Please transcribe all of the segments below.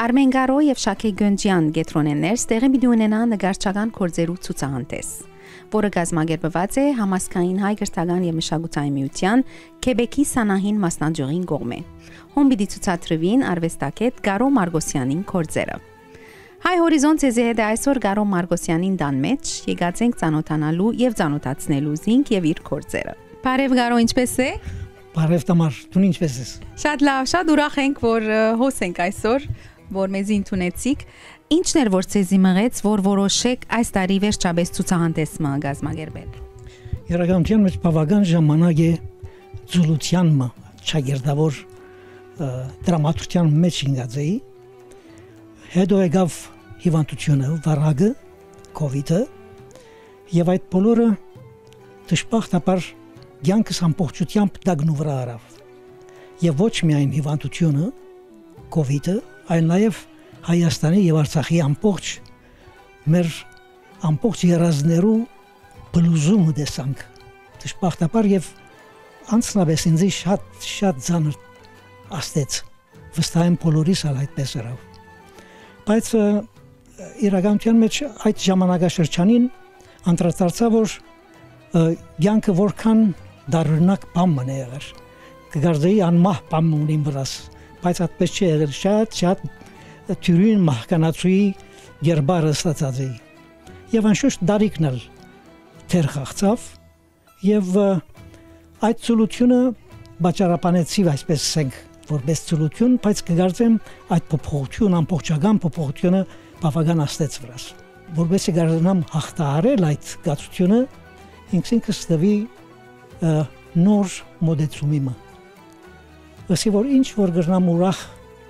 Արմեն Գարո եւ Շաքե Գոնջյան գետրոնեններ ստեղի պիտի ունենան նկարչական գործերու ցուցահանդես, որը կազմակերպված է Համասկային հայ գրթական եւ մշակութային միության Քեբեկի Սանահին մասնաճյուղին կողմէ։ Հոմ պիտի ցուցադրվին արվեստագետ Գարո Մարգոսյանին գործերը։ Հայ հորիզոնտ ցեզի հետ այսօր Գարո Մարգոսյանին դան մեջ եկած ենք ծանոթանալու եւ ծանոթացնելու զինք եւ իր գործերը։ Բարև Գարո, ինչպե՞ս է։ Բարև Տամար, դու ինչպե՞ս ես։ Շատ լավ, շատ ուրախ ենք, որ հոսենք այսօր, որ մեզ ընդունեցիք։ Ինչն էր որ ցեզի մղեց, որ որոշեք այս տարի վերջապես ցուցահանդեսը կազմակերպել։ Իրականության մեջ բավական ժամանակ է զուլուցյանը ճագերդավոր դրամատուրգիան մեջ ինգածեի։ Հետո եկավ հիվանդությունը, վարակը, կովիդը, եւ այդ բոլորը դժբախտաբար կյանքս ամբողջությամբ դագնու վրա արավ։ Եվ ոչ միայն հիվանդությունը, կովիդը, այլ նաեւ Հայաստանի եւ Արցախի մեր ամբողջ երազներու բլուզումը տեսանք։ Դժբախտաբար եւ անցնաբես ինձ շատ ծանր աստեց։ Վստահ եմ բոլորիս այդպես արավ։ Բայց իրականության մեջ այդ ժամանակաշրջանին անդրադարձա, որ կյանքը որքան դառնակ բան մնա եղել։ Կգարձեի անմահ բան ունին վրաս, բայց այդպես չի եղել, շատ թյուրին մահկանացուի երբարը ստացած էի։ Եվ անշուշտ դարիքն էլ թեր խաղցավ եւ այդ ցոլությունը բաճարապանեցի, այսպես ասենք, որպես ցոլություն, բայց կգարձեմ այդ փոփոխություն, ամբողջական փոփոխությունը բավական աստեց վրաս։ Որպեսզի կարողանամ հաղթահարել այդ գացությունը, ինքս տվի նոր մոդեցումիմը։ Ասի որ ինչ որ գրնամ ուրախ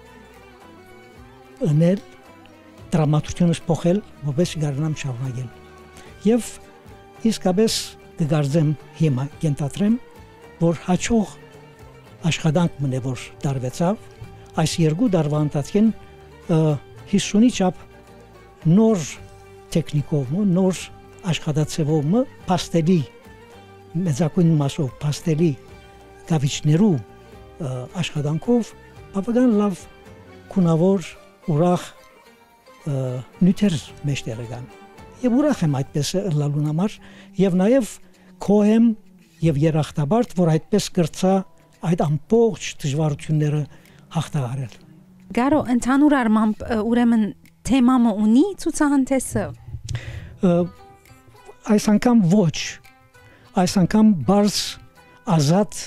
անել, դրամատուրգիան փոխել, որպեսզի կարողանամ շարունակել։ Եվ իսկապես կգարձեմ հիմա կենտրոնեմ, որ հաջող աշխատանք մնե որ դարվեցավ, այս երկու դարվա ընթացքին 50-ի չափ նոր տեխնիկով, նոր աշխատացեվով, պաստելի մեծակույն մասով պաստելի գավիչներու աշխատանքով բավական լավ քունավոր ուրախ նյութեր մեջտեղ եկան։ Եվ ուրախ եմ այդպես լալուն համար եւ նաեւ քոհեմ եւ երախտաբարդ, որ այդպես կրծա այդ ամբողջ դժվարությունները հաղթահարել։ Գարո, ընդհանուր առմամբ ուրեմն թեմամը ունի ցուցահանդեսը։ Այս անգամ ոչ, այս անգամ բարձ ազատ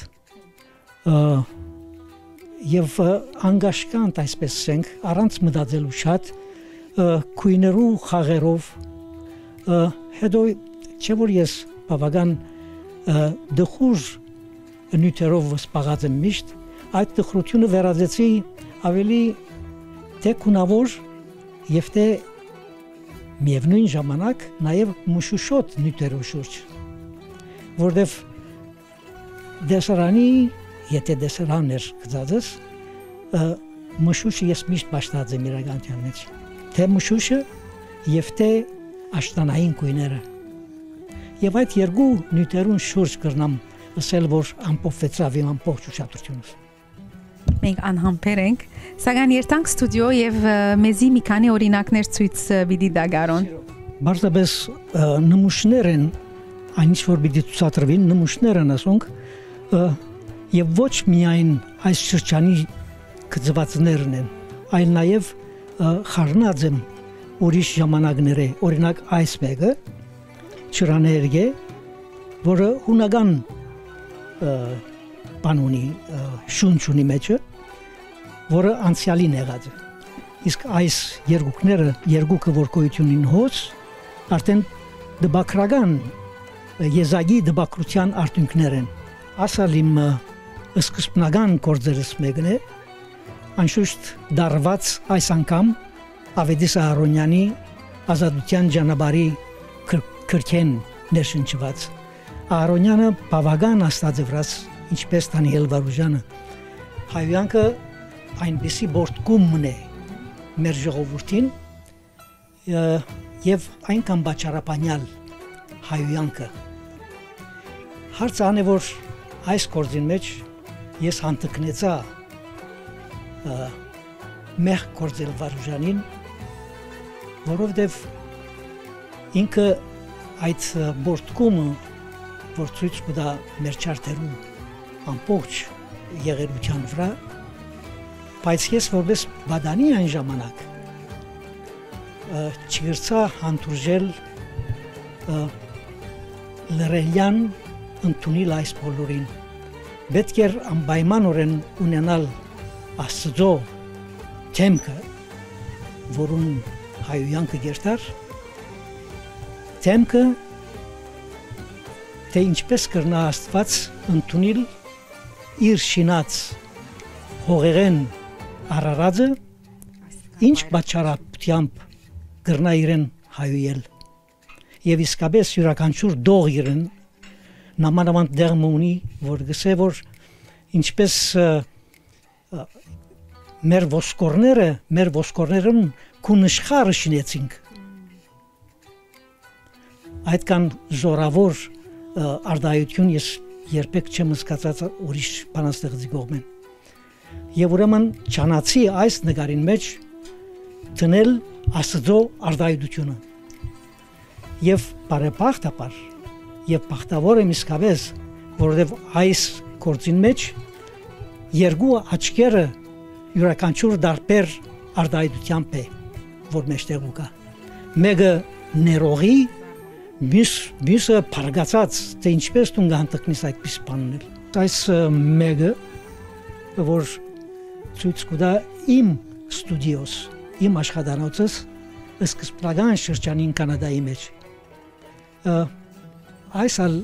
եւ անգաշկանտ, այսպես ասենք, առանց մտածելու շատ քույներու խաղերով, հետո չէ որ ես բավական դխուժ նյութերով սպառած եմ միշտ, այդ տխրությունը վերածեցի ավելի տեքունավոր եւ թե միևնույն ժամանակ նաեւ մշուշոտ նյութերով շուրջ, որտեվ դեսարանի, եթե դեսարաններ գծածս, մշուշը ես միշտ պաշտած եմ իրականության մեջ, թե մշուշը եւ թե աշտանային քույները։ Եվ այդ երկու նյութերուն շուրջ կրնամ ասել, որ ամփոփվեցավ իմ ամբողջ ուշադրությունս։ Մենք անհամբեր ենք, սակայն երթանք ստուդիո եւ մեզի մի քանի օրինակներ ցույց պիտի տա Գարոն։ Բարձրապես նմուշներ են, այնինչ որ պիտի ցուցադրվին նմուշներ են ասոնք, եւ ոչ միայն այս շրջանի գծվածներն են, այլ նաեւ խառնած եմ ուրիշ ժամանակները, օրինակ այս մեկը Չրաներգե, որը հունական բանունի շունչ ունի մեջը, որը անցյալին եղած է։ Իսկ այս երկուքը որ գոյությունին հոց, արդեն դպակրական եզակի դպակրության արդյունքներ են։ Ասալ իմ սկզբնական գործերս մեկն է, անշուշտ դարված այս անգամ Ավետիս Ահարոնյանի ազատության ճանապարհի քրքեն ներշնչված։ Ահարոնյանը բավական աստած է վրաս, ինչպես Դանիել Վարուժանը։ Հայոյանքը այնպիսի բորտկումն է մեր ժողովրդին եւ այնքան բաճարապանյալ հայոյանքը։ Հարցան է որ այս գործին մեջ ես հանդգնեցա meh կործել Վարուժանին, որովհետև ինքը այդ բորտկումը, որ ցույց կտա մեր չարտերու ամբողջ եղերության վրա, բայց ես որպես բադանի այն ժամանակ չգրցա հանդուրժել լրելյան ընդունել այս բոլորին, պետք էր անպայմանորեն ունենալ Աստծո թեմքը, որուն հայոյան կգերտար, թեմքը, թե ինչպես կրնա Աստված ընդունել իր շինած հողերեն Արարածը, ինչ պատճառությամբ կրնա իրեն հայոյել, և իսկապես յուրաքանչյուր դող իրեն նամանավանդ դեղմ ունի, որ գսե, որ ինչպես մեր ոսկորներն կունշխարը շինեցինք, այդքան զորավոր արդայություն ես երբեք չեմ զգացած ուրիշ բանաստեղծի կողմեն, և ուրեմն չանացի այս նկարին մեջ տնել Աստծո արդայությունը, և բարեպաղտաբար և բախտավոր եմ իսկապես, որովհետև այս գործին մեջ երկու աչքերը յուրաքանչյուր դարբեր արդայությամբ է, որ մեջտեղ կա, մեկը ներողի, մյուսը փարգացած, թե ինչպես դու գանտկնես այդպես բանել, այս մեկը, որ ցույց կտա իմ ստուդիոս, իմ աշխատանոցս սկզբնական շրջանին Կանադայի մեջ, այս ալ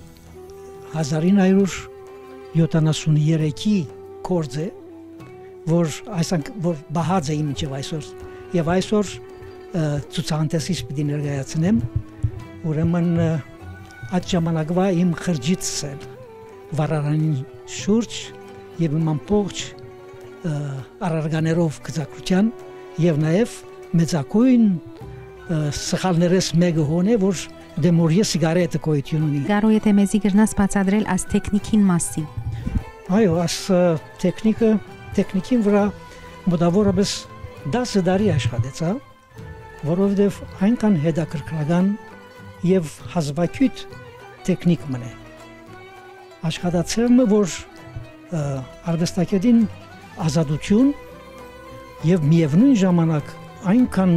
1973-ի գործ է, որ բահած է իմ ինչև այսօր, և այսօր ցուցահանդեսից պիտի ներկայացնեմ, ուրեմն այդ ժամանակվա իմ խրճիցս էլ վարարանին շուրջ և իմ ամբողջ առարգաներով գծակրության և նաև մեծակույն սխալներս մեկը հոն է, որ դեմորիե սիգարետը գոյություն ունի։ Կարող եթե մեզի գրնաս բացատրել այս տեխնիկին մասի։ Այո, այս տեխնիկին վրա մոտավորապես 10 տարի աշխատեցա, որովհետև այնքան հետաքրքրական և հազվագյուտ տեխնիկ մնե։ Աշխատացել եմ, որ արվեստագետին ազատություն և միևնույն ժամանակ այնքան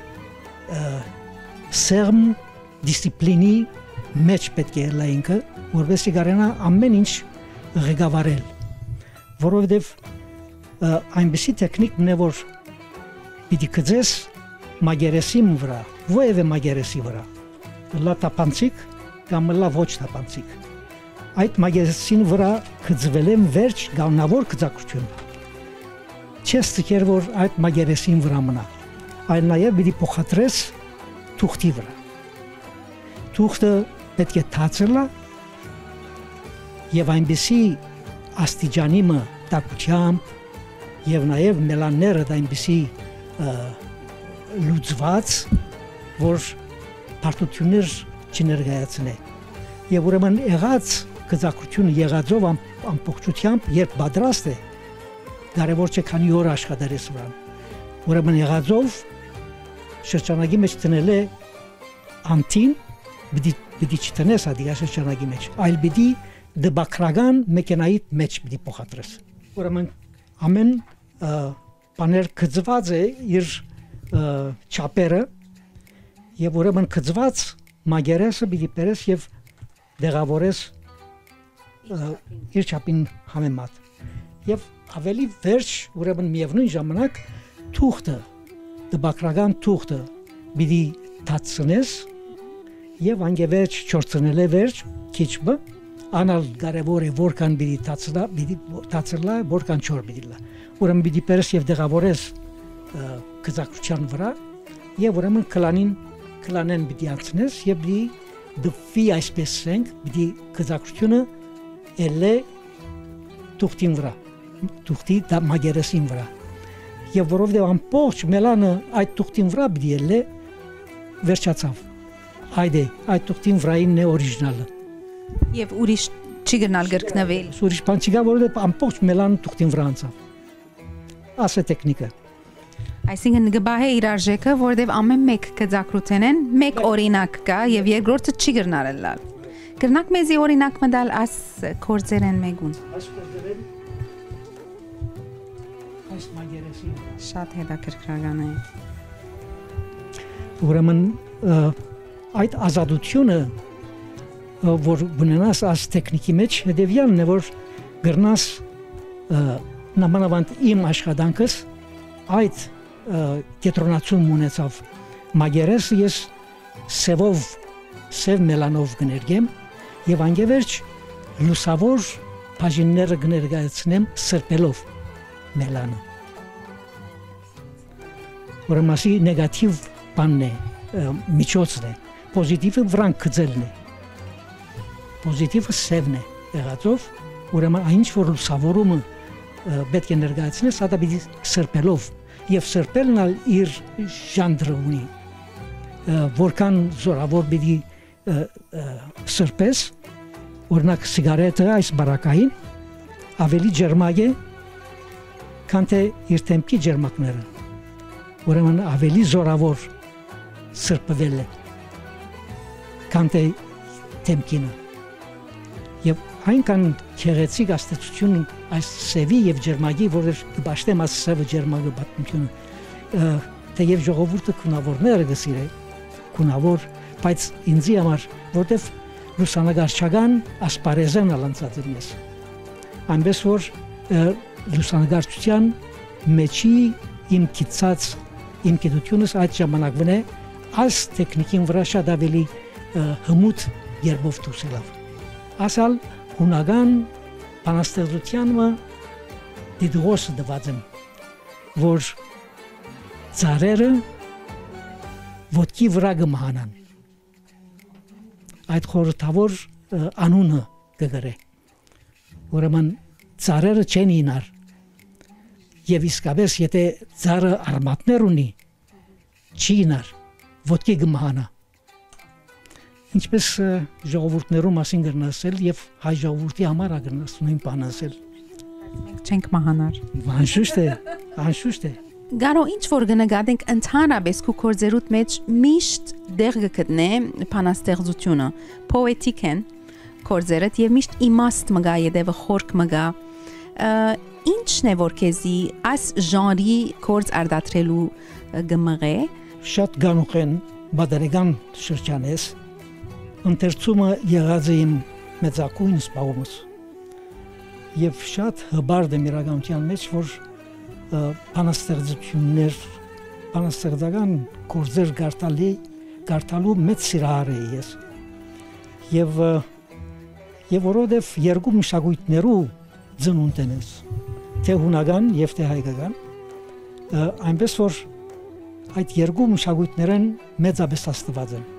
սեղմ դիսցիպլինի մեջ պետք է ելա ինքը, որպեսզի կարենա ամեն ինչ ղեկավարել, որովհետև այնպիսի տեխնիկ մնե, որ պիտի գծես մագերեսի վրա, որևէ մագերեսի վրա, լա տապանցիկ կամ լա ոչ տապանցիկ, այդ մագերեսին վրա գծվել եմ վերջ գաննավոր գծակրություն, չես ցկեր, որ այդ մագերեսին վրա մնա, այլ նաև պիտի փոխադրես թուղթի վրա, թուղթը պետք է թացել է և այնպիսի աստիճանիմը տակությամբ և նաև մելանները այնպիսի լուծված, որ բարդություններ չներկայացնե, և ուրեմն եղած գծակրությունը եղածով ամբողջությամբ, երբ պատրաստ է, կարևոր չէ քանի օր աշխատես վրան, ուրեմն եղածով շրջանակի մեջ տնել է անտին, պիտի չտնես ադիգա շրջանակի մեջ, այլ պիտի դբակրական մեքենայի մեջ պիտի փոխադրես, ուրեմն ամեն բաներ գծված է իր չապերը, և ուրեմն գծված մագերեսը պիտի բերես և դեղավորես իր չապին համեմատ, և ավելի վերջ, ուրեմն միևնույն ժամանակ թուղթը, դբակրական թուղթը պիտի թացնես և անգևերջ չորցնել է վերջ քիչմը, անալ կարևոր է որքան պիտի թացլա, որքան չոր պիտի լա, ուրեմն պիտի բերես և դեղավորես գծակրության վրա և ուրեմն կլանեն պիտի անցնես և պիտի դպվի այսպես ենք, պիտի գծակրությունը էլ է թուղթին վրա, թուղթի մագերեսին վրա, և որովհետև ամբողջ մելանը այդ թուղթին վրա պիտի էլ է վերջացավ, այդ թուղթին վրայինն է օրիջնալը, և ուրիշ չի գնալ գրկնվել, ուրիշ բան չի գա, որովհետև ամբողջ մելանը թուղթին վրա անցավ, աս է տեխնիկը, Այսինքն գբահե իր արժեքը, որովհետև ամեն մեկ կձակրութենեն մեկ օրինակ կա եւ երկրորդը չի գրնարել լալ։ Գրնակ մեզի օրինակ մտալ աս կորձերեն մեգուն։ Այս կորձերեն այս մագերեսի Շատ հետաքրքրական է։ Ուրեմն այդ ազատությունը որ բնանաս աս տեխնիկի մեջ հետևյալն է որ գրնաս նամանավանդ իմ աշխատանքս այդ կետրոնացում ունեցավ մագերես ես սև մելանով կներգեմ եւ անգևերջ լուսավոր բաժինները կներկայացնեմ սրբելով մելանը որմասի նեգատիվ բանն է միջոցն է պոզիտիվը վրանք գծելն է պոզիտիվը սևն է եղածով ուրեմն այնչ որ լուսավորումը պետք է ներկայացնես դա պիտի սրբելով եւ սրբելն ալ իր ժանրը ունի որքան զորավոր պիտի սրբես օրինակ սիգարետը այս բարակային ավելի ջերմակ է քան թե իր տեմպի ջերմակները ուրեմն ավելի զորավոր սրբվել է քան թե տեմպինը եւ այնքան քեղեցիկ աստեցություն այս սևի եւ ջերմագի որը կբաշտեմ այս սևը ջերմագը պատմությունը թեև ժողովուրդը քունավորները գսիրե քունավոր բայց ինձի համար որտեվ լուսանգարչական ասպարեզեն ալանցած եմ ես այնպես որ լուսանգարչության մեջի իմ կիցած իմ գիտությունս այդ ժամանակվն է այս տեխնիկին վրա շատ ավելի հմուտ երբով դուսելով ասալ հունական բանաստեղծությանը դիդրոս դված եմ որ ծառերը ոտքի վրա կմահանան այդ խորհրդավոր անունը կգրե ուրեմն ծառերը չեն ինար եւ իսկապես եթե ծառը արմատներ ունի չի ինար ոտքի կմահանա ինչպես ժողովուրդներու մասին գրնասել եւ հայ ժողովրդի համար ագրնաս նույն բանը ասել Մենք չենք մահանար անշուշտ է Գարո ինչ որ գնահատենք ընդհանրապես քու կորձերուտ մեջ միշտ դեղ գտնե բանաստեղծությունը poetic են կորձերդ եւ միշտ իմաստ մգա յետևը խորք մգա ինչն է որ քեզի այս ժանրի կորձ արտադրելու գմղե շատ գանուխ են բادرեգան շրջանես ընթերցումը եղած է իմ մեծակույն սպաղումս եւ շատ հբարդ եմ իրականության մեջ որ բանաստեղծություններ բանաստեղծական կորձեր գարտալու մեծ սիրահար էի ես եւ որովհետեւ երկու մշակույթներու ծնունդ են ես թե հունական եւ թե հայկական այնպես որ այդ երկու մշակույթներն մեծապես աստված են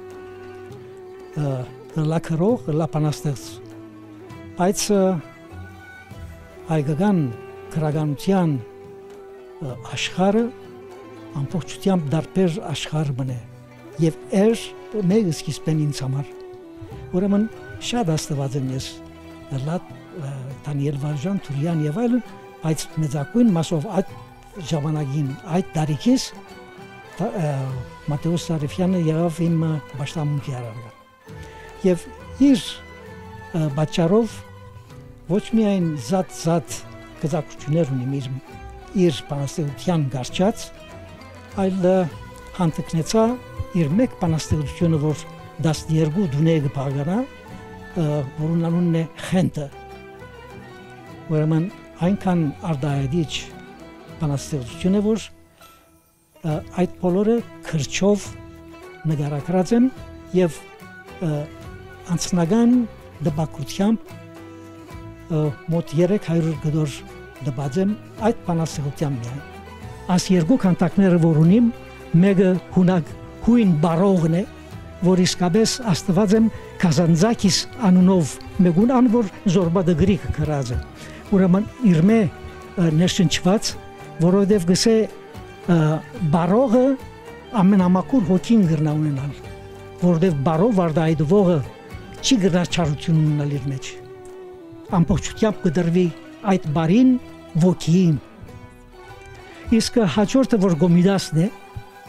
լակրող լապանաստեղծ բայց հայկական քրագանության աշխարհը ամբողջությամբ դարբեր աշխարհ մնե եւ մեկ սկիզբեն ինձ համար ուրեմն շատ աստված եմ ես Դանիել Վարժան Թուրյան եւ այլն բայց մեծակույն մասով այդ ժամանակին այդ տարիքից Մատեոս Սարեֆյանը եղավ իմ պաշտամունքի արարը եւ իր բաճարով ոչ միայն զատ գծակություններ ունի իր բանաստեղծության գարչած այլ հանդգնեցա իր մեկ բանաստեղծությունը որ 12 դուներ կբաղանա որն անունն է Խենտը ուրեմն այնքան արդայադիչ բանաստեղծություն է որ այդ բոլորը քրչով նկարագրած են եւ անձնական դպակությամբ մոտ 300 գդոր դպած եմ այդ բանաստեղծության միայն այս երկու քանդակները որ ունիմ մեկը հույն բարողն է որ իսկապես աստված եմ Կազանձակիս անունով մեկուն ան որ զորբադը գրիկ գրած է ուրեմն իր մե ներշնչված որովհետև գսե բարողը ամենամաքուր հոգին գրնա ունենալ որովհետև բարով վարդայդվողը չի գրնա չարություն ունենալ իր մեջ ամբողջությամբ կդրվի այդ բարին ոգին Իսկ հաջորդը որ Գոմիդասն է,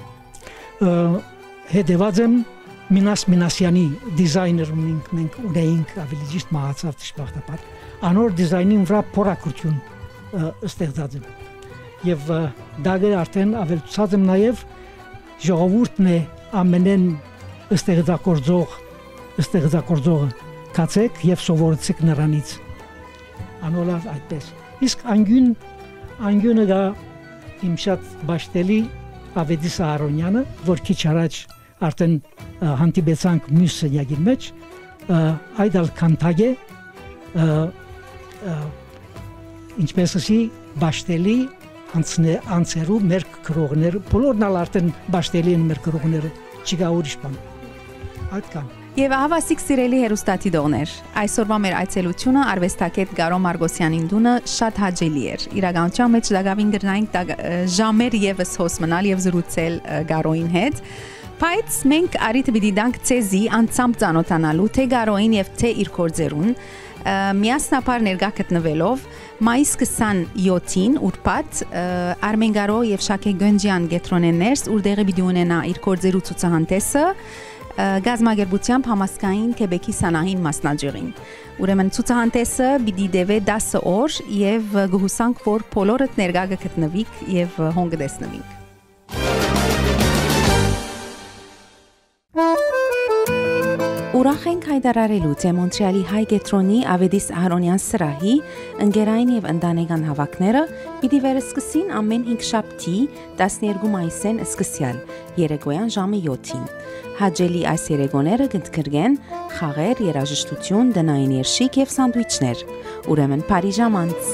հետևած եմ Մինաս Մինասյանի դիզայներ մենք ունեինք, ավելի ճիշտ մահացավ դժբախտաբար, անոր դիզայնին վրա փորակրություն ստեղծած եմ։ Եվ դա արդեն ավելացած եմ նաև ժողովուրդն է ամենեն ստեղծագործողը կացեք եւ սովորեցեք նրանից։ Անորալ այդպես։ Իսկ անգյունը դա իմ շատ բաշտելի Ավետիս Արոնյանը, որ քիչ առաջ արդեն հանդիպեցանք մյուս սենյակի մեջ, այդ ալ կանտագ է, ինչպես ասի բաշտելի անցերու մեր գրողները, բոլորն ալ արդեն բաշտելի են մեր գրողները, չկա ուրիշ բան։ Այդքան։ Եվ ահավասիկ սիրելի հերոստատիդողներ, այսօրվա մեր այցելությունը արվեստագետ Գարո Մարգոսյանի տունը շատ հաճելի էր։ Իրականության մեջ դակավին գրնայինք ժամեր եւս հոս մնալ եւ զրուցել Գարոին հետ։ Բայց մենք արիթ պիտի դանք ցեզի անցամբ ծանոթանալու թե Գարոին եւ թե իր գործերուն միասնապար ներկա գտնվելով մայիս 27-ին ուրբաթ Արմեն Գարո եւ Շակե Գոնջյան գետրոնեներս ուրդեղի պիտի ունենա իր գործերու ցուցահանդեսը գազագերբությամբ համասկային Քեբեկի սանահին մասնաճյուղին։ Ուրեմն ցուցահանդեսը պիտի դեվե 10 օր եւ գուհուսանք որ բոլորդ ներկա գտնվիք եւ հոն կտեսնվինք։ Ուրախ ենք հայտարարելու, թե Մոնտրեալի հայ գետրոնի Ավետիս Ահարոնյան սրահի ընկերային եւ ընտանեկան հավաքները պիտի վերսկսին ամեն 5 շաբթի 12 մայիսին սկսյալ երեկոյան ժամը 7-ին։ Հաջելի այս երեկոները կընդգրկեն խաղեր, երաժշտություն, դնային երշիկ եւ սանդվիչներ։ Ուրեմն բարի ժամանց։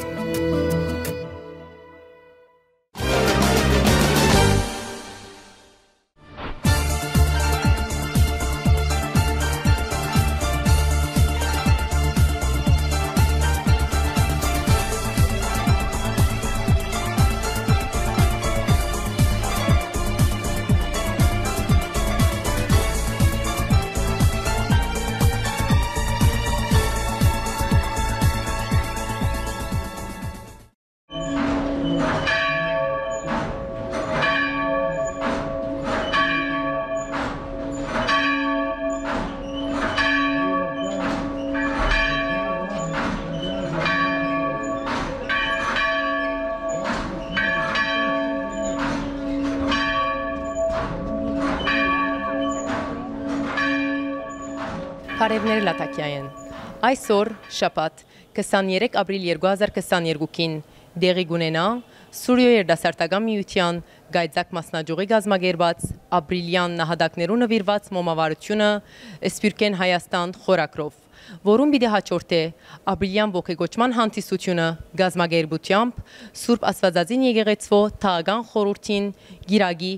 Հարևները Լատակյաեն։ Այսօր շաբաթ 23 ապրիլ 2022-ին դեղի կունենա Սուրիո երդասարտական միության գայձակ մասնաճյուղի գազմագերբած ապրիլյան նահատակներու նվիրված մոմավարությունը Սփյուռքեն Հայաստան խորակրով, որում պիտի հաջորդե ապրիլյան ողեգոճման հանդիսությունը գազմագերբությամբ Սուրբ Աստվածածին եկեղեցվո թագական խորհրդին գիրագի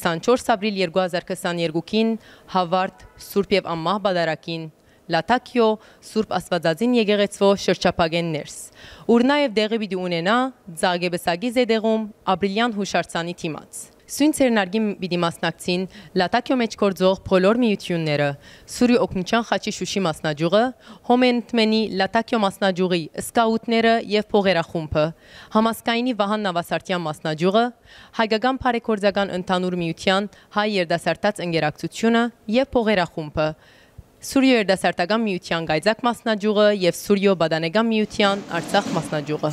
24 ապրիլ 2022-ին Հավարդ Սուրբ եւ Ամմահ Բադարակին Լատակիո Սուրբ Աստվածածին եկեղեցվո շրջապագեն ներս, ուր նաև դեղի պիտի ունենա Ձագեբսագի զեդեղում ապրիլյան հուշարձանի թիմաց։ Սույն ցերնարգի պիտի մասնակցին Լատակիո մեջ գործող բոլոր միությունները, Սուրի օգնության խաչի Շուշի մասնաճյուղը, Հոմենտմենի Լատակիո մասնաճյուղի սկաուտները եւ փողերախումբը, համասկայնի Վահան Նավասարտյան մասնաճյուղը, հայկական բարեգործական ընդհանուր միության հայ երդասարտած ընկերակցությունը եւ փողերախումբը, Սուրիո երդասարտական միության գայձակ մասնաճյուղը եւ Սուրիո բադանեգան միության Արցախ մասնաճյուղը։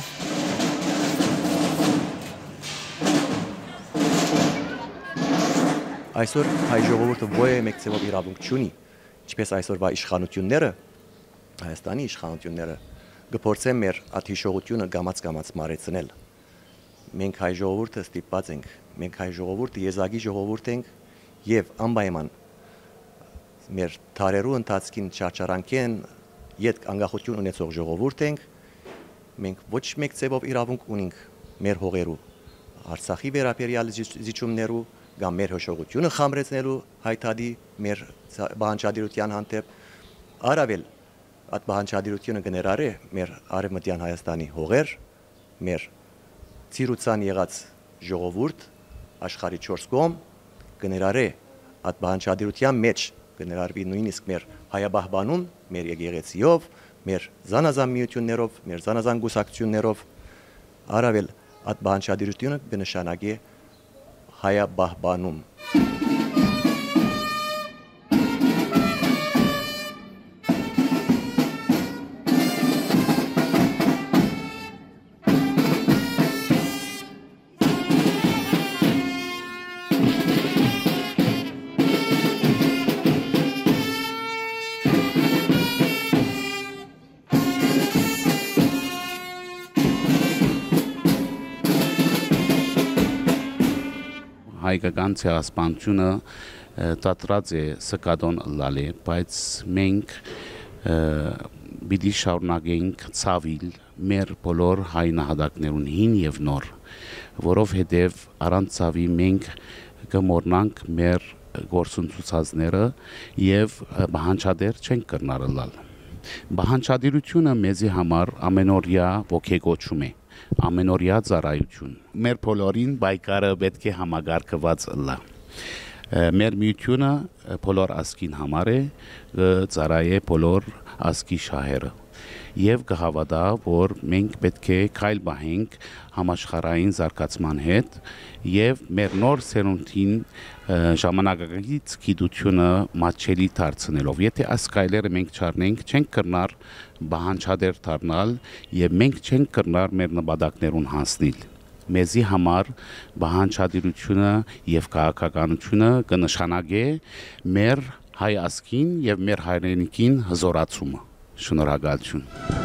Այսօր հայ ժողովուրդը ո՞ե մեկ ցեվով իրավունք չունի, ինչպես այսօրվա իշխանությունները, Հայաստանի իշխանությունները գործեն մեր աթիշողությունը գամած մարեցնել։ Մենք հայ ժողովուրդը ստիպված ենք, մենք հայ ժողովուրդը եզակի ժողովուրդ ենք եւ անպայման մեր տարերու ընթացքին չարչարանքեն իդ անկախություն ունեցող ժողովուրդ ենք, մենք ոչ մեկ ցեվով իրավունք ունենք մեր հողերու Արցախի վերաբերյալ զիջումներու կամ մեր հոշողությունը խամրեցնելու հայտարարի մեր բանջարդիրության հանդեպ առավել այդ բանջարդիրությունը կներառե մեր արևմտյան Հայաստանի հողեր, մեր ցիրուցան եղած ժողովուրդ աշխարհի 4 կողմ կներառե այդ բանջարդիրության մեջ կներառվի նույնիսկ մեր հայաբահբանում, մեր եկեղեցիով, մեր զանազան միություններով, մեր զանազան գուսակցություններով, առավել այդ բանջարությունը կնշանակի հայաբահբանում։ Հայկական ցեղասպանությունը դատրած է սկադոն լալե, բայց մենք պիտի շարունակենք ցավիլ մեր բոլոր հայ նահատակներուն հին եւ նոր, որովհետեւ առանց ցավի մենք կմոռնանք մեր գործընթացները եւ բանջարներ չենք կրնարել։ Բանջարությունը մեզի համար ամենօրյա ոգեգոճում է, ամենօրյա ծառայություն։ Մեր բոլորին բայկարը պետք է համագարկված լա։ Մեր միությունը բոլոր ազգին համար է, ծառայե բոլոր ազգի շահերը։ Եվ կհավատա, որ մենք պետք է քայլ բահենք համաշխարհային զարգացման հետ եւ մեր նոր սերունդին ժամանակակից գիտությունը մատչելի դարձնելով։ Եթե այս քայլերը մենք չառնենք, չենք կրնար բանջարներ դառնալ եւ մենք չենք կրնար մեր նպատակներուն հասնել։ Մեզի համար բանջարությունը եւ քաղաքականությունը կնշանակե մեր հայ ազգին եւ մեր հայրենիքին հզորացումը։ Շնորհակալություն։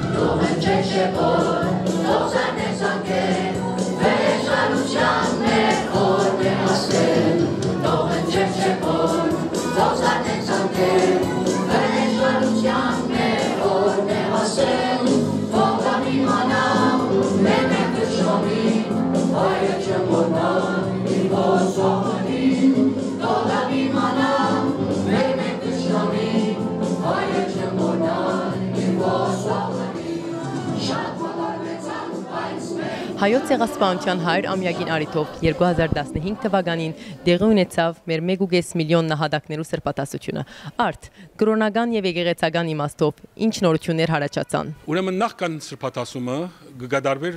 Հայոց ցեղասպանության 100 ամյակին արիթով 2015 թվականին տեղի ունեցավ մեր 1.5 միլիոն նահատակներու սրբատասությունը։ Արդ կրոնական եւ եկեղեցական իմաստով ինչ նորություններ հարաճացան։ Ուրեմն նախքան սրբատասումը կգադարվեր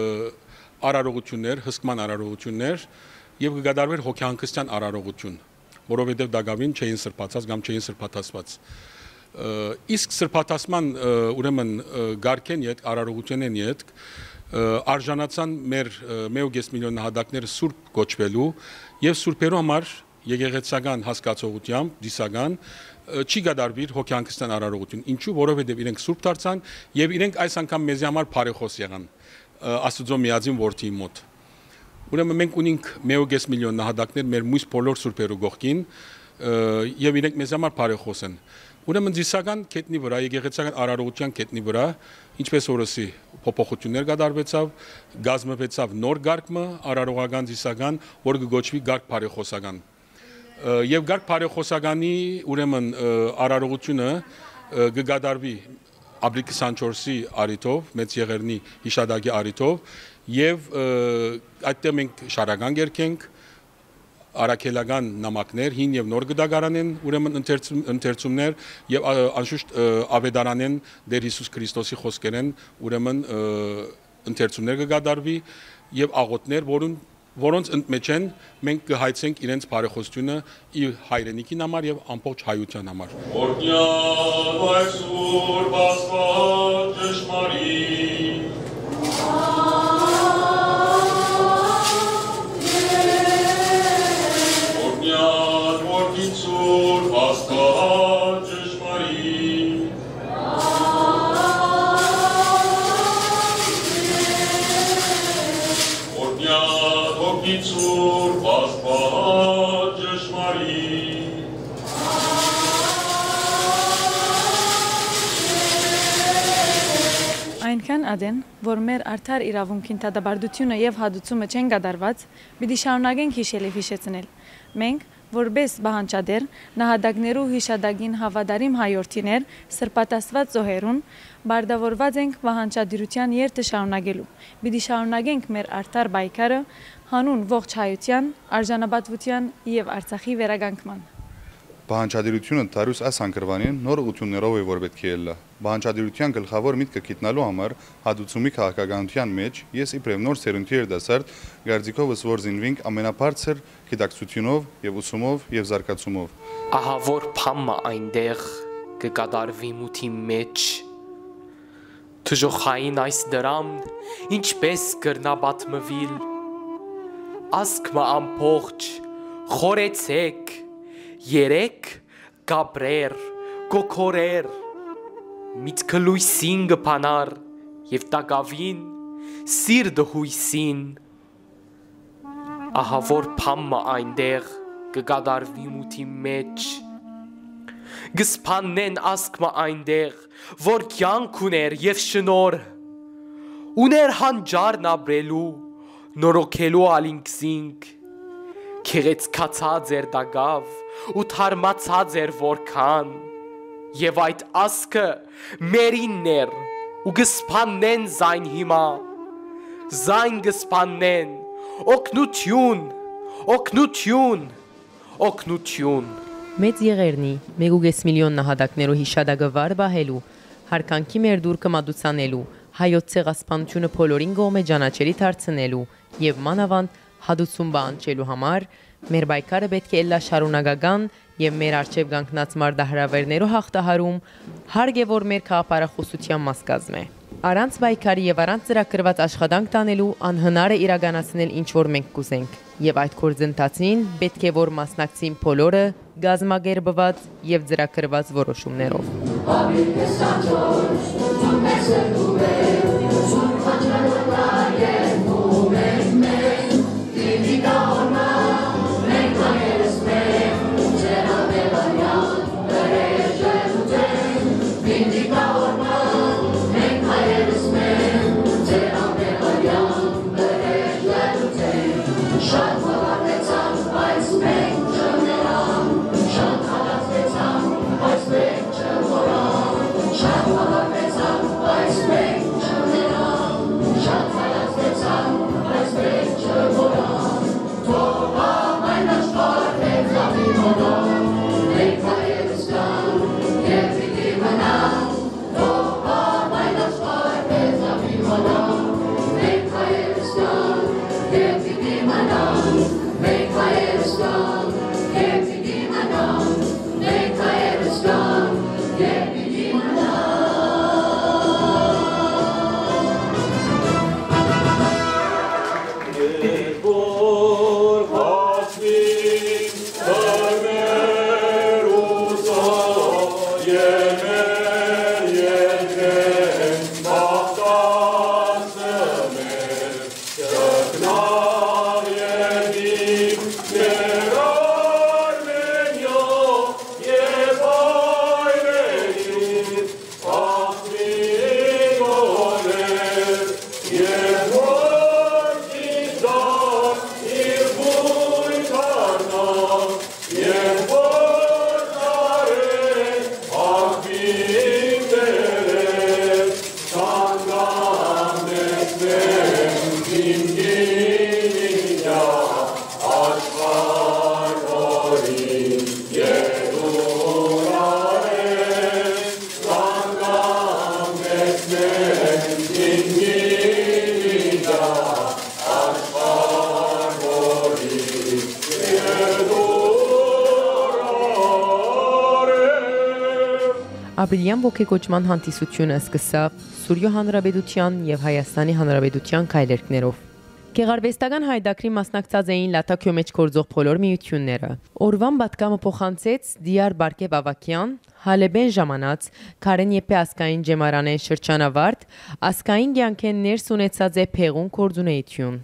արարողություններ, հսկման արարողություններ եւ կգադարվեր հոգեհանգստյան արարողություն, որովհետեւ դակավին չէին սրբացած կամ չէին սրբատասված։ Իսկ սրբատասման ուրեմն գարկեն յետ արարողությունեն յետ արժանացան մեր 1.5 միլիոն նահատակները սուրբ կոչվելու եւ սուրբերու համար եկեղեցական հասկացողությամբ դիսական չի գդարվիր հոգեհանգստյան արարողություն։ Ինչու? Որովհետեւ իրենք սուրբ դարձան եւ իրենք այս անգամ մեզի համար բարեխոս եղան Աստծո միածին որդի մոտ։ Ուրեմն մենք ունենք 1.5 միլիոն նահատակներ մեր մույս բոլոր սուրբերու գողքին եւ իրենք մեզ համար բարեխոս են։ Ուրեմն դիսական կետնի վրա, եկեղեցական արարողության կետնի վրա, ինչպես օրսի փոփոխություններ կատարվեցավ, գազմվեցավ նոր գարկը, արարողական դիսական, որ կգոչվի գարկ բարեխոսական։ Եվ գարկ բարեխոսականի ուրեմն արարողությունը կգադարվի ապրիլի 24-ի արիթով, մեծ եղերնի հիշադակի արիթով, եւ այդտեղ մենք շարական գերքենք արաքելական նամակներ, հին եւ նոր գդագարանեն, ուրեմն ընթերցումներ եւ անշուշտ ավետարանեն Տեր Հիսուս Քրիստոսի խոսքերեն, ուրեմն ընթերցումներ կգադարվի եւ աղոթներ, որոնց ընդմեջ են մենք կհայցենք իրենց բարեխոսությունը իր հայրենիքին համար եւ ամբողջ հայության համար։ Օրհնյալ այսօր Աստված ճշմարիտ Այնքան ադեն, որ մեր արդար իրավունքին դատաբարդությունը եւ հադուցումը չեն կատարված, պիտի շարունակենք հիշել եւ հիշեցնել։ Մենք, որպես բանջարներ, նահատակներու հիշադակին հավատարիմ հայրենիներ, սրբատասված զոհերուն, բարդավորված ենք բանջարդիրության երթը շարունակելու։ Պիտի շարունակենք մեր արդար պայքարը հանուն ողջ հայության, արժանապատվության եւ Արցախի վերականգնման։ Բանջարդիրությունը դարուս այս անկրվանին նոր ուղղություններով է որ պետք է ելնա։ Բանջարդիրության գլխավոր միտքը գտնալու համար հատուցումի քաղաքականության մեջ ես իբրև նոր սերունդի երդասարդ գարձիկովս որ զինվինք ամենաբարձր գիտակցությունով եւ ուսումով եւ զարգացումով։ Ահա որ փամը այնտեղ կկատարվի մութի մեջ Թժոխային այս դրամն ինչպես կրնաբատմվիլ Ասկմը ամփոխ խորեցեք երեք գաբրեր կոկորեր միտքը լույսին գփանար եւ տակավին սիրտ հույսին ահա որ փամը այնտեղ կկատարվի մութի մեջ գսփանեն ասկմը այնտեղ որ կյանք ուներ եւ շնոր ուներ հանջարն ապրելու նորոգելու ալինքսինք քեղեցկացած էր դագավ ու թարմացած էր որքան եւ այդ ասկը մերինն էր ու գսփանեն զայն հիմա զայն գսփանեն օգնություն օգնություն օգնություն Մեծ եղերնի 1.5 միլիոն նահատակներու հիշադակը վար բահելու հարկանքի մեր դուրքը մատուցանելու հայոց ցեղասպանությունը բոլորին գոմե ջանաչելի դարձնելու եւ մանավանդ հադուցում բանջելու համար մեր բայկարը պետք է ելլա շարունակական եւ մեր արժեվ կանգնած մարդահրավերներով հաղթահարում հարգ է որ մեր քաղաքապարախոսության մաս կազմե Առանց բայկարի եւ առանց ծրագրված աշխատանք տանելու անհնար է իրականացնել ինչ որ մենք կուզենք եւ այդ գործընթացին պետք է որ մասնակցին բոլորը գազմագերբված եւ ծրագրված որոշումներով Ապրիլյան ոգեկոճման հանդիսությունը սկսավ Սուրյո Հանրապետության եւ Հայաստանի Հանրապետության քայլերքներով։ Գեղարվեստական հայդակրի մասնակցած էին լաթակյո մեջ գործող բոլոր միությունները։ Օրվան պատգամը փոխանցեց Դիար Բարկեվ Ավակյան, Հալեբեն ժամանած Քարեն Եփե ասկային ջեմարանեն շրջանավարտ, ասկային կյանքեն ներս ունեցած է փեղուն կորձունեություն։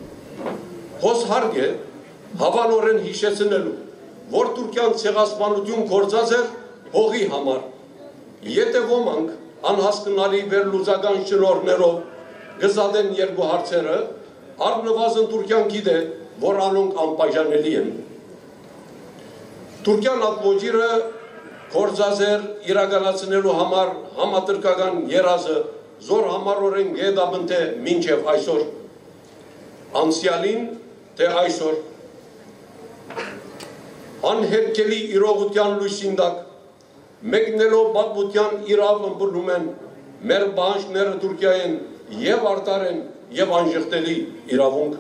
Հոսհարգ է հավանորեն հիշեցնելու, որ Թուրքիան ցեղասպանություն գործած էր հողի համար։ Եթե ոմանք անհասկանալի վերլուծական շնորհներով գզադեն երկու հարցերը, առնվազն Թուրքիան գիտե, որ անոնք անպայժանելի են։ Թուրքիան այդ ոճիրը գործած էր իրականացնելու համար համատրկական երազը զոր համառորեն գեդաբնթե մինչև այսօր, անցյալին թե այսօր։ անհերքելի իրողության լույսին տակ մեկնելով պատմության իրավ ըմբռնում են մեր բանջները Թուրքիայեն եւ արտարեն եւ անժխտելի իրավունք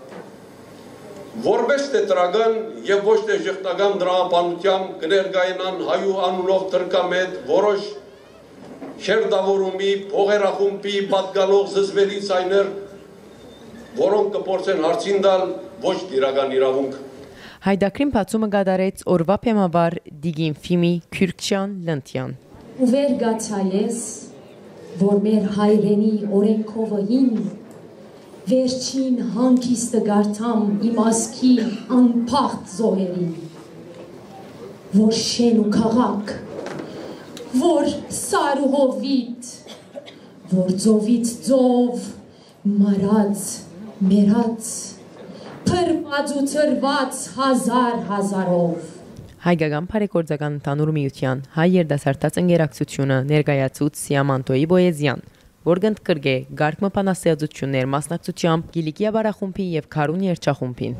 որպես տետրագան եւ ոչ թե ժխտական դրամապանությամբ կներկայանան հայու անունով տրկամետ որոշ շերտավորումի փողերախումբի պատգալող զզվելի ցայներ որոնք կփորձեն հարցին տալ ոչ իրական իրավունք Հայդակրին բացումը գադարեց օրվա փեմավար Դիգին Ֆիմի Քյուրքչյան Լնտյան Ու վեր գացա ես որ մեր հայրենի օրենքովը հին Վերջին հանգիստը գարտամ իմ ասքի անփախտ զոհերին, որ շեն ու քաղաք, որ սար ու հովիտ, որ ձովից ձով, մարած, մերած, փրված ու ծրված հազարով։ Հայկական բարեգործական ընդհանուր միության հայ երդասարտած ընկերակցությունը ներկայացուց Սիամանտոյի Բոեզյան որ գնդկրգե գարկմը պանասեածություններ մասնակցությամբ Գիլիկիա բարախումբի և Քարուն երջախումբին։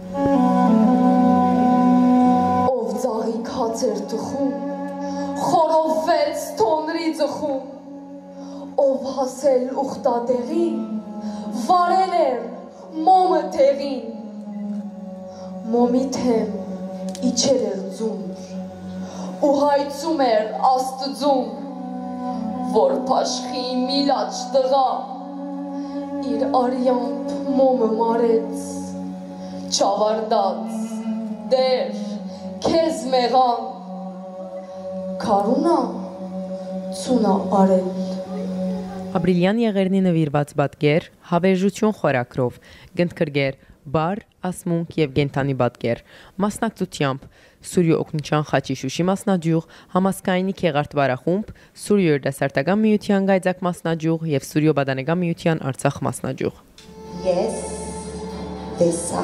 Ով ծաղի կացեր տխում, խորովվեց տոնրի ծխում, ով հասել ուխտատեղին, վարել էր մոմը տեղին, մոմի թեմ իջել էր ձունր, ու հայցում էր աստծուն, որ պաշխի միլաչ տղա, իր արյամբ մոմը մարեց, չավարդաց, դեր, կեզ մեղան, կարունա, ծունա արել։ Ապրիլյան եղերնի նվիրված բատկեր, հավերժություն խորակրով, գնդկրգեր, բար, ասմունք և գենթանի բատկեր, մասնակցությամբ, Սուրյո օգնության խաչի շուշի մասնաջյուղ, համասկայնի կեղարդ բարախումբ, Սուրյո երդասարտական միության գայձակ մասնաջյուղ և Սուրյո բադանեգան միության Արցախ մասնաջյուղ։ Ես տեսա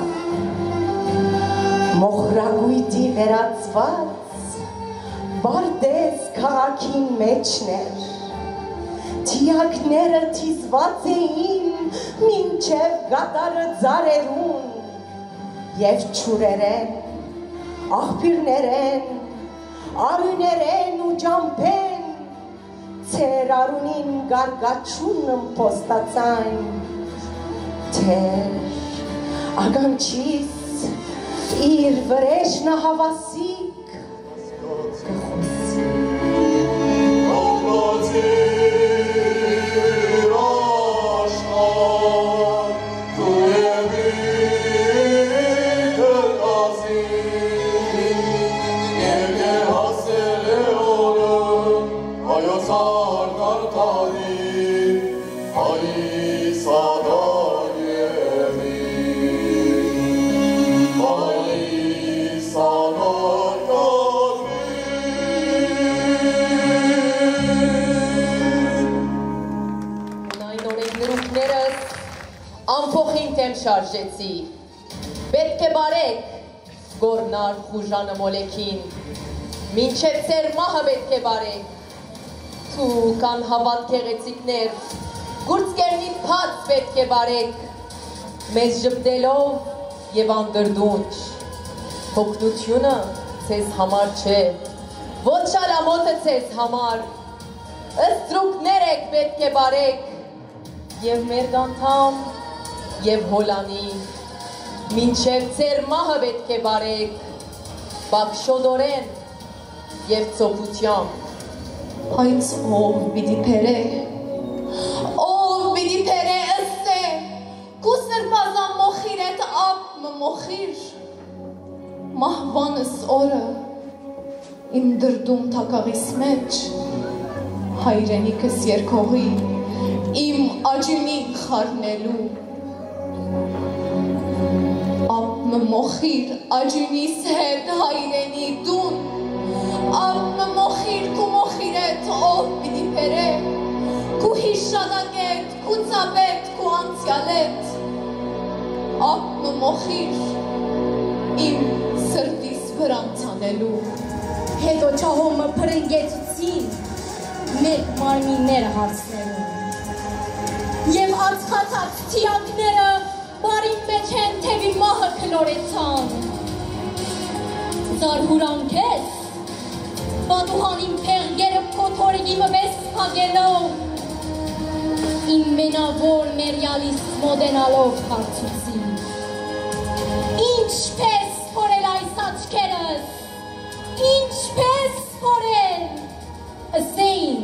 մոխրագույտի վերածված բարդես քաղաքին մեջներ Թիակները թիզված էին մինչև գատարը ձարերուն և չուրերեն, աղբիրներեն, արուներեն ու ճամպեն, ծեր արունին գարգաչուն ըմպոստացայն, թեր, ագանչիս, իր վրեժնը հավասիկ, կխուսի։ Շարժեցի, պետք է բարեք, գորնար խուժանը մոլեքին, մինչև ծեր մահը պետք է բարեք, թուք անհավատ կեղեցիկներ, գուրցկերնին պած պետք է բարեք, մեզ ժպտելով և անդրդունչ, հոգնությունը ծեզ համար չէ, ոչ շալամոտը ծեզ համար, ըստրուկներ եք պետք է բարեք, և մեր գանթամ, և հոլանի, մինչև ծեր մահը պետք է բարեք, բակշոդորեն և ծոպությամբ։ Այս ով պիտի պերը, ով պիտի պերը ըստե, կու սրպազան մոխիր էտ ապ մոխիր, մահվանս օրը, իմ դրդում թակաղիս մեջ, հայրենիքս երկողի, իմ աջիմին խարնելու, Ապմը մոխիր աջունիս հետ հայրենի դուն, ապմը մոխիր կու մոխիր էտ ով պիտի պերը, կու հիշադագետ, կու ծաբետ, կու անցյալետ, ապմը մոխիր իմ սրտիս վրանցանելու։ Հետո չահոմը պրնգեցուցին մեր մարմինները հարցնելու և արձխացած թիակները բարին մեջ են թևի մահը կլորեցան, զարհուրանքես, պատուհանիմ պեղգերը կոթորիգի մվես հագելով, իմ մենավոր մերյալիս մոդենալով հարցուցի, ինչպես փորել այս աչքերս, ինչպես փորել, ըսեին,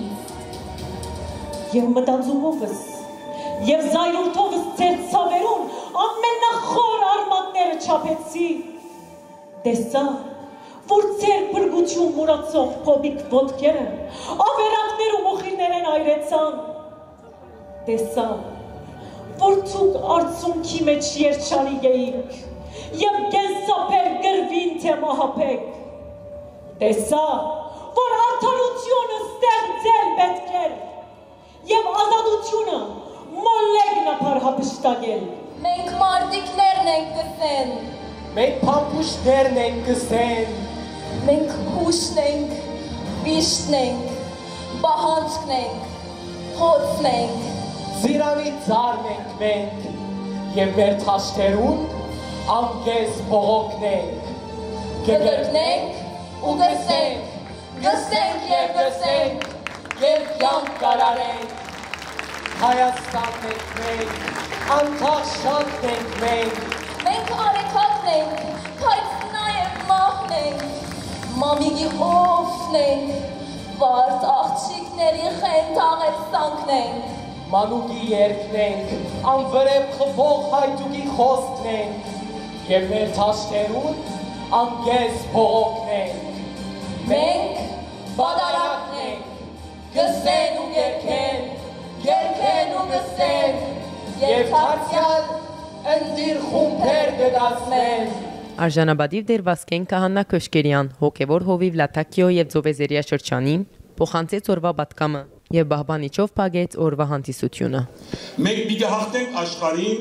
և մտածումովս, և զայրորդովս ձեր ծավերուն ամենախոր արմատները չապեցի, տեսա, որ ձեր բրգություն մուրացող փոբիկ ոտքերը ավերակներ ու մոխիրներ են այրեցան, տեսա, որ ցուկ արցունքի մեջ երջանի գեինք և գենսապեր գրվին թե մահապեք, տեսա, որ արդարությունը ստեղծել պետք էր և ազատությունը մոլեգնապար հապշտագել։ Մենք մարդիկներն ենք գսեն, մենք փամփուշտներն ենք գսեն, մենք հուշն ենք, վիշտն ենք, բահանջքն ենք, հոցն ենք, ծիրանի ծառն ենք մենք, և մեր թաշտերուն անգես բողոքն ենք, կգրկնենք ու գսենք, գսենք և գսենք, և կյանք կարարենք, Հայաստանն ենք մենք, անկախ շանքն ենք մենք, մենք արեքակն ենք, բայց նաև մահն ենք, մամիգի հովն ենք, վարդ աղջիկների խենթաղեցանքն ենք, մանուկի երկն ենք, անվրեպ խվող հայդուկի խոսքն ենք, և մեր թաշտերուն անգես բողոքն ենք, մենք բադարակն ենք, գսեն ու երգեն, երգեն ու գսեն, և հարցյալ ընդիր խումբեր կդասնեն։ Արժանաբադիվ դերվասկեն Կահաննա Քոշկերյան, հոգևոր հովիվ Լատակիո և Ձովեզերիա շրջանի, փոխանցեց օրվա պատկամը և բահբանիչով պագեց օրվա հանդիսությունը։ Մենք պիտի հաղթենք աշխարհին,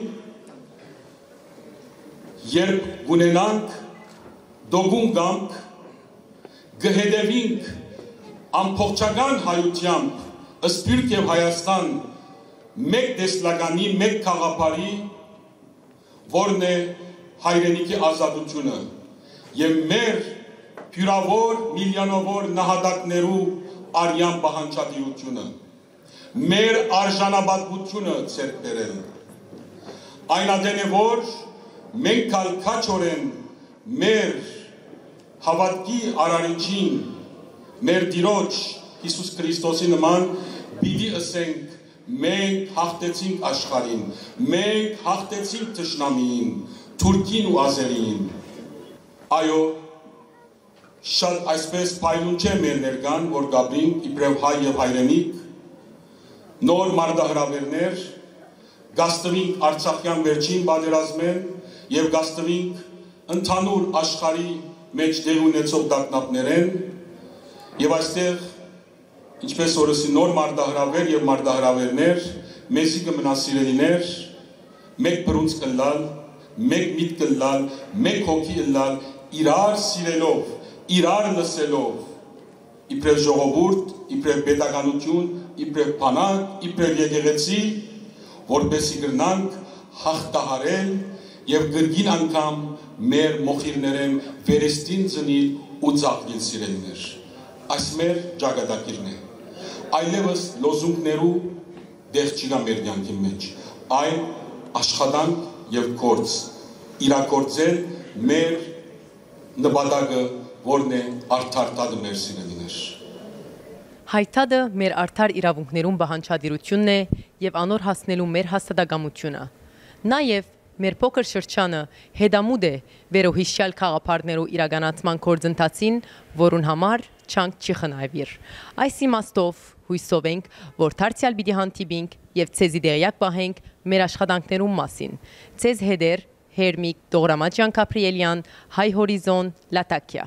երբ գունենանք, դոգուն գանք, գհետևինք ամփոփչական հայությամբ Սփյուռք և Հայաստան մեկ տեսլականի, մեկ խաղապարի, որն է հայրենիքի ազատությունը և մեր փյուրավոր, միլիոնավոր նահատակներու արյան պահանջատիրությունը, մեր արժանապատվությունը ձեռք բերել։ Այն ադեն է, որ մենք քաչորեն մեր հավատքի արարիչին, մեր Տիրոջ Հիսուս Քրիստոսի նման պիտի ասենք, մենք հաղթեցինք աշխարհին, մենք հաղթեցինք թշնամիին, թուրքին ու ազերիին։ Այո, շատ այսպես փայլուն չէ մեր ներկան, որ գաբրինք իբրև հայ և հայրենիք, նոր մարտահրավերներ, գաստվինք Արցախյան վերջին պատերազմեն և գաստվինք ընդհանուր աշխարհի մեջ դեր ունեցող դակնապներեն և այստեղ ինչպես օրսի նոր մարտահրավեր և մարտահրավերներ, մեզի կմնա սիրելիներ, մեկ բրունց կլալ, մեկ միտ կլալ, մեկ հոգի կլալ, իրար սիրելով, իրար լսելով, իբրև ժողովուրդ, իբրև պետականություն, իբրև բանակ, իբրև եկեղեցի, որպեսզի կրնանք հաղթահարել և գրգին անգամ մեր մոխիրներեն վերստին ծնիլ ու ծաղկիլ սիրելիներ։ Այս մեր ճակատագիրն է։ Այլևս լոզունգներու դեղ չկա մեր կյանքի մեջ, այլ աշխատանք և գործ, իրագործել մեր նպատակը, որն է արդար տադը մեր սիրելիներ։ Հայտադը մեր արդար իրավունքներուն պահանջատիրությունն է և անոր հասնելու մեր հաստատակամությունը։ Նաև մեր փոքր շրջանը հետամուտ է վերոհիշյալ խաղապարներու իրականացման գործընթացին, որուն համար չանք չի խնայվիր։ Այս իմաստով հույսով ենք, որ դարձյալ պիտի հանդիպենք և ցեզի դեղյակ պահենք մեր աշխատանքներուն մասին։ Ցեզ հետեր Հերմիկ Տողրամաջյան Գաբրիելյան, Հայ Հորիզոն, Լատակիա։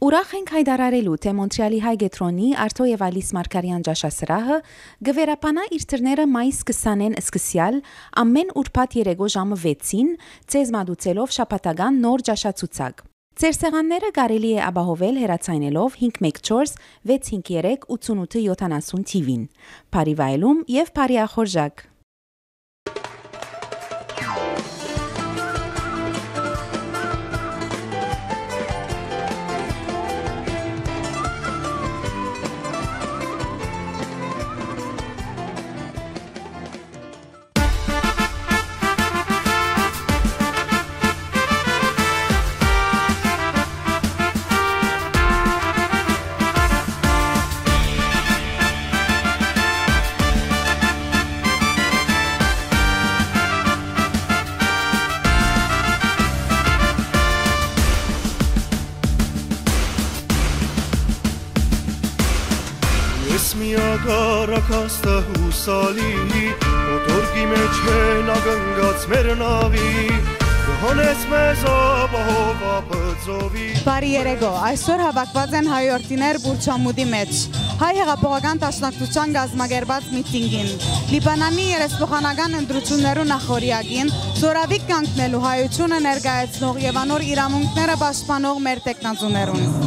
Ուրախ ենք հայտարարելու, թե Մոնտրեալի հայ գետրոնի Արտո եւ Ալիս Մարգարյան ճաշասրահը գվերապանա իր թռները մայիս 20-ին սկսյալ ամեն ուրբաթ երեկո ժամը 6-ին ցեզ մատուցելով շաբաթական նոր ճաշացուցակ։ Ձեր սեղանները կարելի է ապահովել հեռացայնելով 514 653 8870 TV-ին։ Բարի վայելում եւ բարի ախորժակ։ Կարակաստը հուսալի Ոտորգի մեջ են ագնգաց մեր նավի Գհոնեց մեզ ապահով ապծովի Բարի երեկո, այսօր հավաքված են հայորդիներ Բուրչամուդի մեջ Հայ հեղափոխական դաշնակցության գազմագերված միտինգին Լիբանանի երեսփոխանական ընտրություններու նախօրյակին Զորավիք կանգնելու հայությունը ներկայացնող եւ անոր իրավունքները պաշտպանող մեր տեխնազուներուն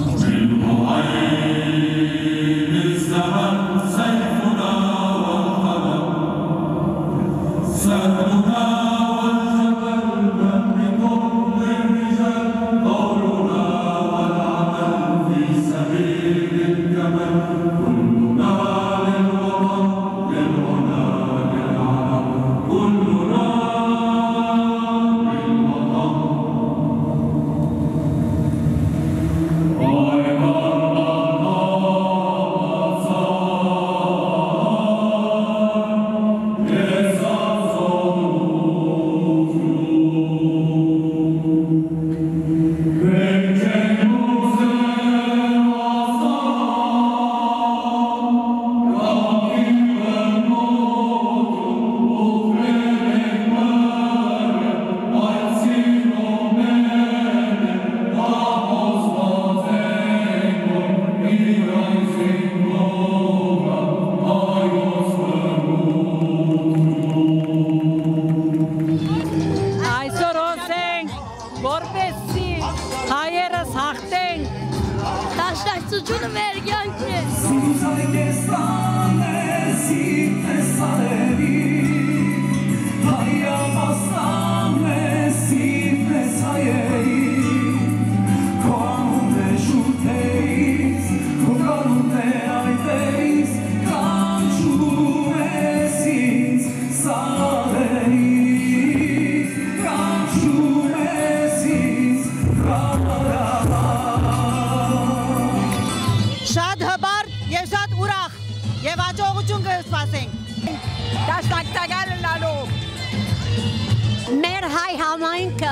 Մեր հայ համայնքը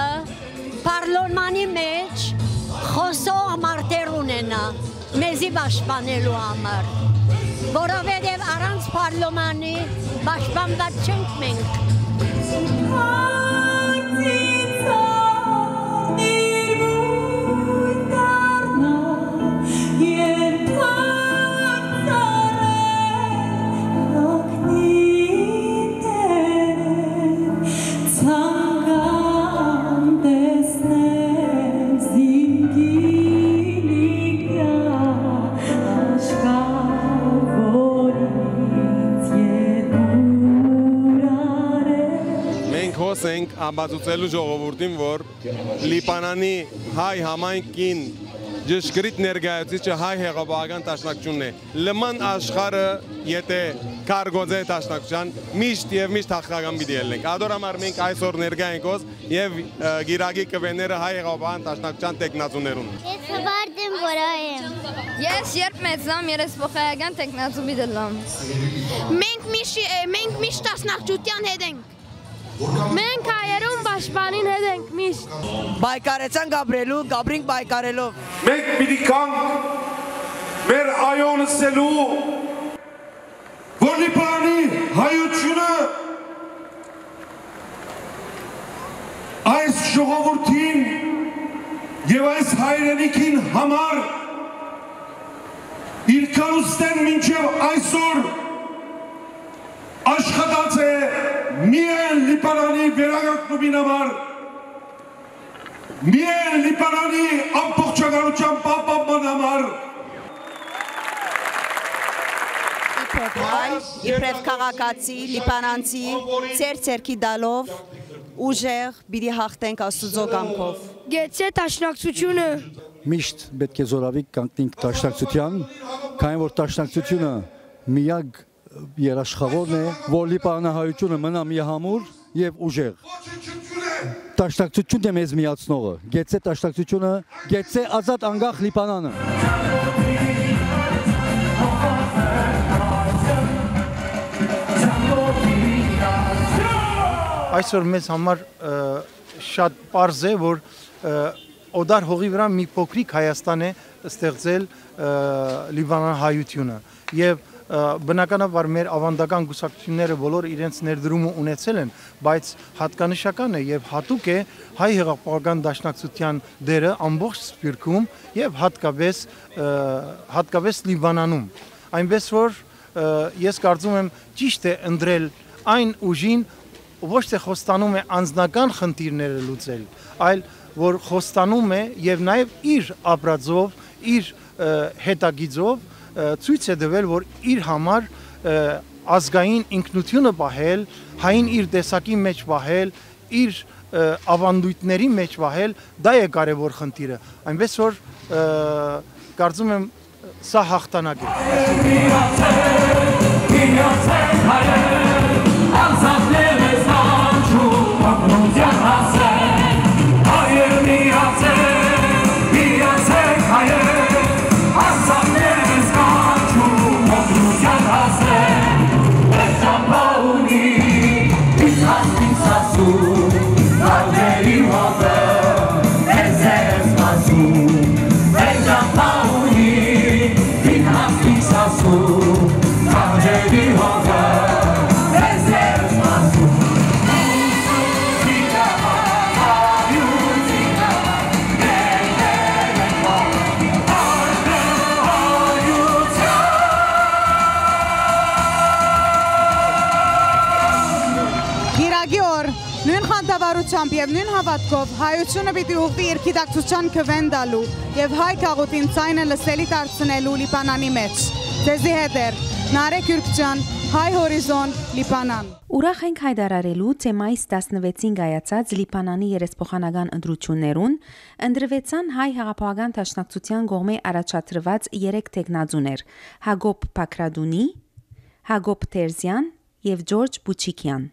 պարլոմանի մեջ խոսող մարդեր ունենա մեզի պաշտպանելու համար, որովհետև առանց պարլոմանի պաշտպանված չենք մենք։ Ենք ամբացուցելու ժողովուրդին, որ Լիբանանի հայ համայնքին ճշգրիտ ներկայացուցիչը հայ հեղափոխական դաշնակցությունն է։ Լման աշխարհը եթե կարգոձե դաշնակցության միշտ եւ միշտ հաղթական պիտի ելնենք։ Ադորամար մենք այսօր ներկա ենք ոս եւ գիրագի կվեները հայ հեղափոխական դաշնակցության տեխնացուներուն։ Ես հվարդեմ որայեմ։ Ես երբ մեծամ երեսփոխանական տեխնացու պիտի լամ։ Մենք միշտ դաշնակցության հետ ենք։ Մենք հայերուն պաշտպանին հետ ենք միշտ։ Բայկարեցան գաբրելու, գաբրինք բայկարելով։ Մենք պիտի կանք մեր այոն ասելու, որ Լիբանանի հայությունը այս ժողովրդին եւ այս հայրենիքին համար Իքանուստեն մինչև այսօր աշխատած է միայն Լիբանանի վերականգնումին համար, միայն Լիբանանի ամբողջականության պահպանման համար։ Իբրև քաղաքացի, լիբանանցի, ցերկի դալով ուժեղ պիտի հաղթենք Աստծո կամքով։ Գեցե տաշնակցությունը միշտ պետք է զորավի կանգնենք տաշնակցության, քանի որ տաշնակցությունը միակ երաշխավորն է, որ լիբանանահայությունը մնա միահամուր եւ ուժեղ։ Տաշնակցությունն է մեզ միացնողը։ Գեցե տաշնակցությունը, գեցե ազատ անկախ Լիբանանը։ Այսօր մեզ համար շատ պարզ է, որ օդար հողի վրա մի փոքրիկ Հայաստան է ստեղծել լիբանանահայությունը եւ բնականաբար մեր ավանդական գուսակցությունները բոլոր իրենց ներդրումը ունեցել են, բայց հատկանշական է եւ հատուկ է հայ հեղափոխական դաշնակցության դերը ամբողջ Սփյուռքում եւ հատկապես Լիբանանում, այնպես որ ես կարծում եմ ճիշտ է ընտրել այն ուժին, ոչ թե խոստանում է անձնական խնդիրները լուծել, այլ որ խոստանում է եւ նաեւ իր ապրածով, իր հետագիծով ցույց է տվել, որ իր համար ազգային ինքնությունը պահել, հային իր տեսակի մեջ պահել, իր ավանդույթների մեջ պահել, դա է կարևոր խնդիրը, այնպես որ կարծում եմ սա հաղթանակ եւ նույն հավատքով հայությունը պիտի ուղղի իր գիտակցության քվեն տալու եւ հայ քաղաքին ցայնը լսելի դարձնելու Լիբանանի մեջ։ Ձեզի հետ է Նարեկ Յուրքչյան, Հայ Հորիզոն, Լիբանան։ Ուրախ ենք հայտարարելու, թե մայիս 16-ին կայացած Լիբանանի երեսփոխանական ընտրություններուն ընտրվեցան հայ հեղափոխական դաշնակցության կողմէ առաջադրված 3 տեխնազուներ՝ Հակոբ Բաքրադունի, Հակոբ Տերզյան եւ Ջորջ Բուչիկյան։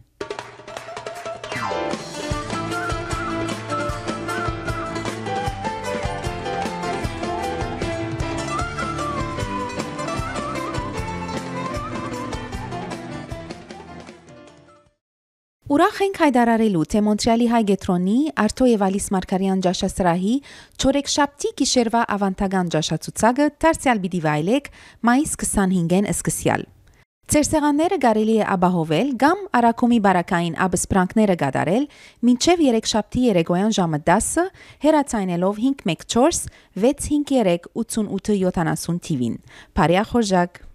Ուրախ ենք հայտարարելու, թե Մոնտրեալի հայ գետրոնի Արթո եւ Ալիս Մարգարյան ջաշասրահի չորեքշաբթի գիշերվա ավանդական ջաշացուցակը դարձյալ պիտի վայելեք մայիս 25-ին սկսյալ։ Ձեր սեղանները կարելի է ապահովել կամ առաքումի բարակային աբսպրանքները կատարել մինչև երեքշաբթի երեկոյան ժամը 10-ը հեռացայնելով 514 653 8870 TV-ին։ Բարի ախորժակ։